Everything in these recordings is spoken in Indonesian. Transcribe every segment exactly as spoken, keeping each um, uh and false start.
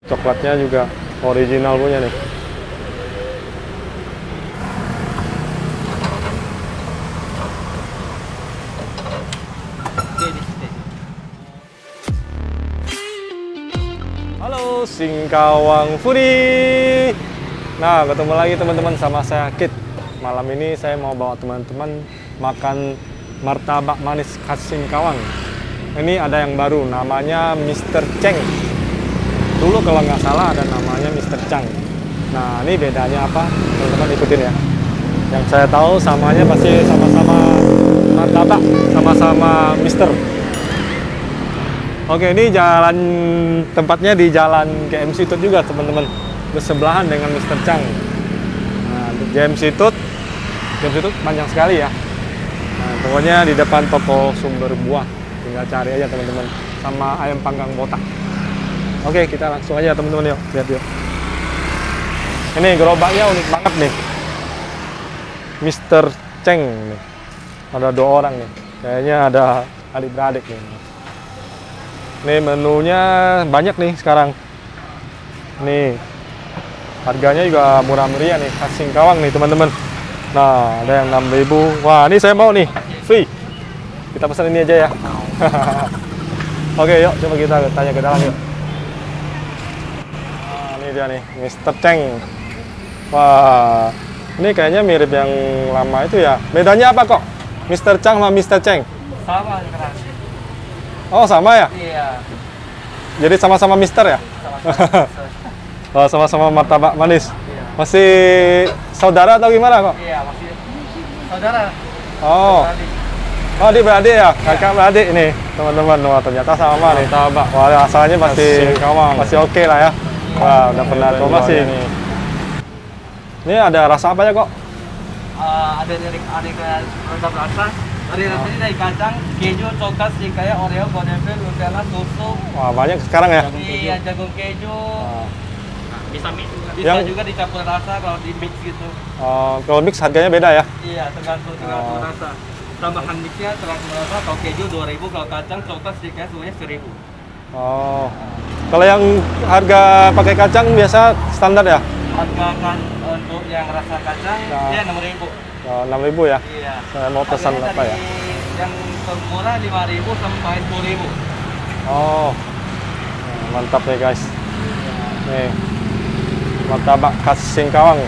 Coklatnya juga original punya nih. Halo Singkawang Foodie. Nah, ketemu lagi teman-teman sama saya Kit. Malam ini saya mau bawa teman-teman makan martabak manis khas Singkawang. Ini ada yang baru, namanya Mister Cheng. Dulu kalau nggak salah ada namanya Mister Chang. Nah, ini bedanya apa? Teman-teman ikutin ya. Yang saya tahu samanya pasti sama-sama martabak, sama-sama Mister. Oke, ini jalan tempatnya di Jalan G M Situt juga, teman-teman. Bersebelahan dengan Mister Chang. Nah, G M Situt, G M Situt panjang sekali ya. Nah, pokoknya di depan toko sumber buah. Tinggal cari aja, teman-teman. Sama ayam panggang botak. Oke, kita langsung aja, teman-teman, yuk. Lihat yuk. Ini gerobaknya unik banget nih. Mister Cheng nih. Ada dua orang nih. Kayaknya ada adik-beradik nih. Nih menunya banyak nih sekarang. Nih harganya juga murah meriah nih, khas Singkawang nih teman-teman. Nah, ada yang enam ribu. Wah, ini saya mau nih, free. Kita pesan ini aja ya. Oke, yuk coba kita tanya ke dalam yuk. Nah, ini dia nih, Mister Cheng. Wah, ini kayaknya mirip yang lama itu ya. Bedanya apa kok? Mister Chang sama Mister Cheng? Sama sekarang. Oh, sama ya? Iya. Jadi sama-sama Mister ya? Sama-sama. Oh, sama-sama martabak manis. Iya. Masih saudara atau gimana kok? Iya, masih saudara. Oh. Adik. Oh, adik beradik ya? Kakak beradik nih, teman-teman. Wah, ternyata sama nih. Martabak. Wah, asalnya masih Singkawang. Masih oke lah ya. Wah, udah pernah coba sih ini. Ini ada rasa apa ya kok? Uh, ada dari ada kayak rasa rasa. Ada rasanya dari kacang, keju, coklat, kayak Oreo, golden fill, Nutella, susu. Wah, banyak sekarang ya? Iya, jagung keju. Nah. Bisa mix juga. Bisa Yang... juga dicampur rasa kalau di mix gitu. Oh, kalau mix harganya beda ya? Iya, tergantung tergantung Oh. rasa. Tambahan mixnya tergantung rasa. Kalau keju dua ribu, kalau kacang, coklat, kayak semuanya seribu. Oh. Kalau yang harga pakai kacang biasa standar ya? Harga kan untuk yang rasa kacang Nah. ya enam ribu. Oh, enam ribu ya? Iya. Saya mau pesan Harganya apa dari ya? Yang termurah lima ribu sampai sepuluh ribu. Oh. Nah, mantap nih guys. Nih. Martabak khas Singkawang.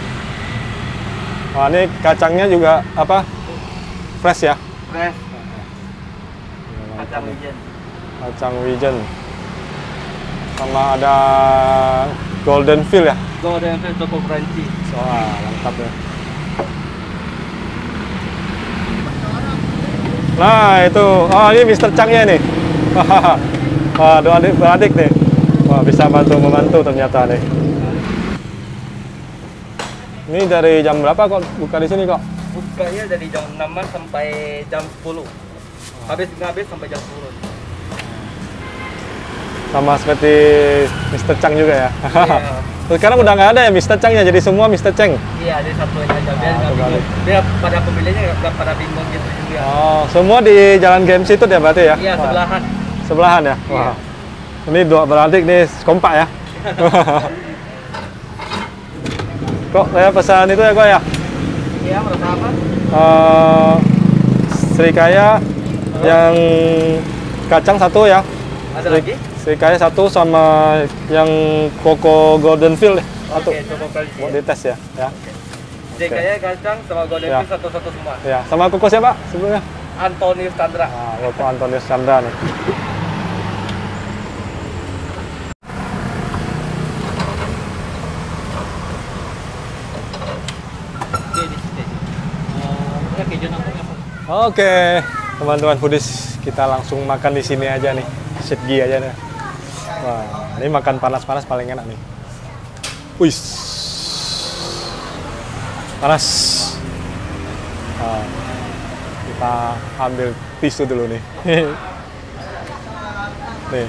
Wah, ini kacangnya juga apa? Fresh ya? Fresh. Kacang wijen. Kacang wijen. Sama ada golden fill ya? Golden fill choco crunchy. Wah, mantap ya. Nah, itu. Oh, ini Mister Changnya nih. Wah, dua adik beradik nih. Wah, bisa bantu-membantu ternyata nih. Ini dari jam berapa kok buka di sini kok? Bukanya dari jam enam sampai jam sepuluh. Habis habis sampai jam sepuluh. Sama seperti Mister Chang juga ya? Iya. Sekarang udah nggak ada ya Mister Changnya, jadi semua Mister Cheng? Iya, ada satu aja. Biar Ah, nggak kebalik. bingung. Biar pada pemilihnya nggak pada bingung gitu juga. Oh, semua di Jalan G M Situt ya berarti ya? Iya, Wah, sebelahan. sebelahan ya? Iya. Wah. Ini dua beradik nih, kompak ya? Kok saya pesan itu ya kok ya? Iya, merasa apa? Uh, Srikaya yang kacang satu ya? Ada lagi? Srikaya satu sama yang Coco Golden Fill satu. Oke, coba kali Mau dites ya? Ya. Jadi kayak kacang sama golden Ya. fill satu-satu semua. Ya, sama Coco siapa sebelumnya? Antonius Chandra. Nah, Coco Antonius Chandra nih. Oke, di sini. Eh, keju nangkep apa? Oke, teman-teman foodies, kita langsung makan di sini aja nih. Segi aja nih. Wah, ini makan panas-panas paling enak nih. Wih, panas. Nah, kita ambil tisu dulu nih. Nih,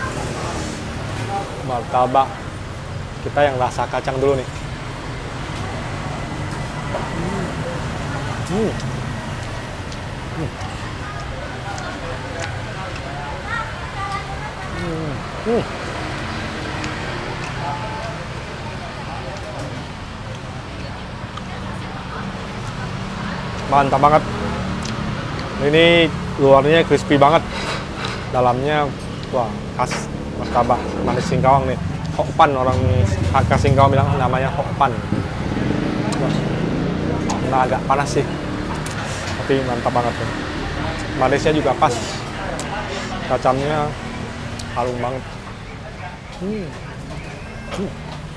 martabak. Kita yang rasa kacang dulu nih. Hmm. Hmm. Hmm. Hmm. Mantap banget. Ini luarnya crispy banget, dalamnya wah khas martabak manis Singkawang nih. Hokpan, orang khas Singkawang bilang namanya hokpan. Nah, agak panas sih, tapi mantap banget tuh. Manisnya juga pas, kacangnya halus banget. Hmm. Hmm.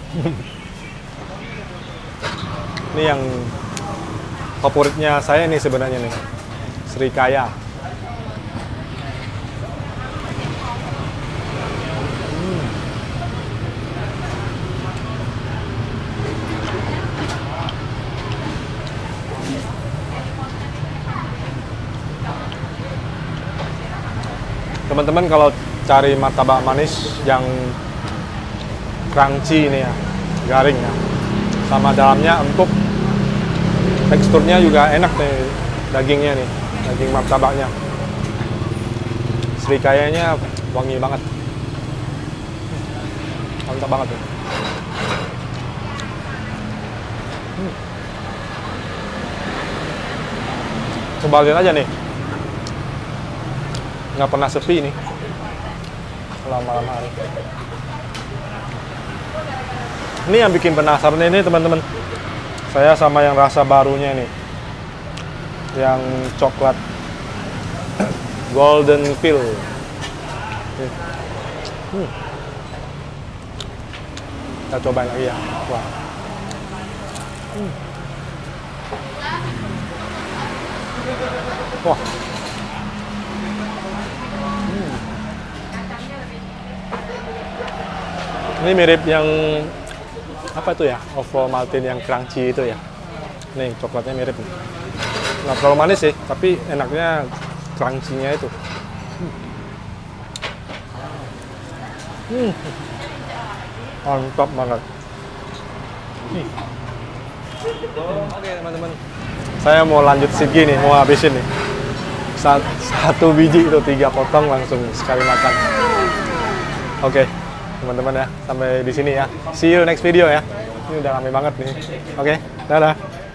Ini yang favoritnya saya nih sebenarnya nih, Srikaya. Hmm. Teman-teman kalau cari martabak manis yang crunchy ini ya, garing ya, sama dalamnya empuk, teksturnya juga enak nih, dagingnya nih, daging martabaknya, Srikayanya wangi banget, mantap banget tuh. Hmm. Coba lihat aja nih, nggak pernah sepi nih kalau malam hari. Ini yang bikin penasaran ini teman-teman, saya sama yang rasa barunya nih, yang coklat golden pill. Hmm. Kita cobain lagi ya. Wah. Hmm. Wah. Hmm. Ini mirip yang apa itu ya, Ovomaltine yang crunchy itu ya. Nih coklatnya mirip nih. Nggak terlalu manis sih, tapi enaknya crunchy-nya itu. Hmm. Mantap banget. Hmm. Oke teman-teman, saya mau lanjut segi nih, mau habisin nih. Satu biji itu tiga potong langsung sekali makan. Oke. Teman-teman ya, sampai di sini ya. See you next video ya. Ini udah rame banget nih. Oke, dadah.